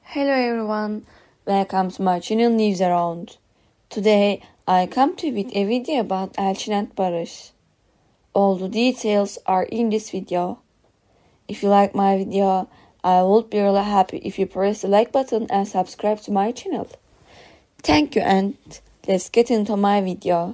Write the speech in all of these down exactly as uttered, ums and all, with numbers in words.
Hello everyone, welcome to my channel News Around. Today I come to you with a video about Elçin and Barış. All the details are in this video. If you like my video, I would be really happy if you press the like button and subscribe to my channel. Thank you, and let's get into my video.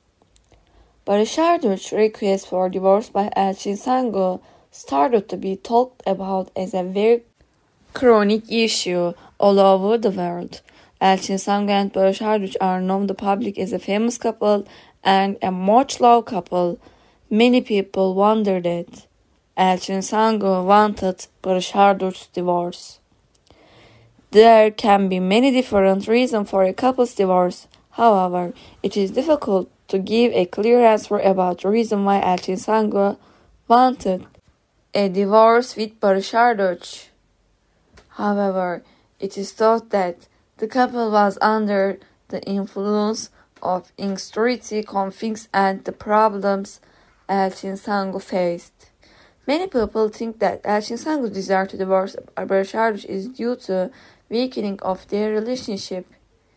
Barış Arduç's request for divorce by Elçin Sangu started to be talked about as a very chronic issue all over the world. Elçin Sangu and Barış Arduç are known to the public as a famous couple and a much loved couple. Many people wonder that Elçin Sangu wanted Barış Arduç's divorce. There can be many different reasons for a couple's divorce. However, it is difficult to give a clear answer about the reason why Elçin Sangu wanted a divorce with Barış Arduç. However, it is thought that the couple was under the influence of insecurity, conflicts, and the problems Elçin Sangu faced. Many people think that Elçin Sangu's desire to divorce Barış Arduç is due to weakening of their relationship.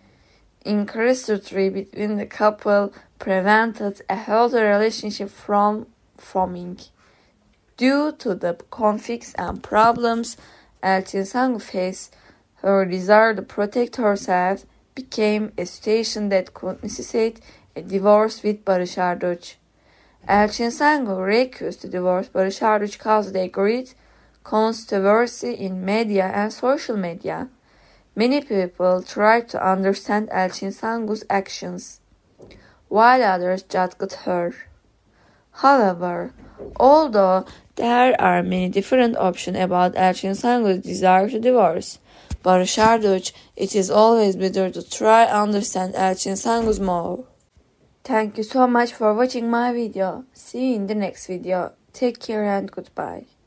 Insecurity between the couple prevented a healthy relationship from forming. Due to the conflicts and problems Elçin Sangu faced, her desire to protect herself became a situation that could necessitate a divorce with Barış Arduç. Elçin Sangu refused to divorce Barış Arduç caused a great controversy in media and social media. Many people tried to understand Elçin Sangu's actions, while others judged her. However, although there are many different options about Elçin Sangu's desire to divorce Barış Arduç, it is always better to try understand Elçin Sangu's more. Thank you so much for watching my video. See you in the next video. Take care and goodbye.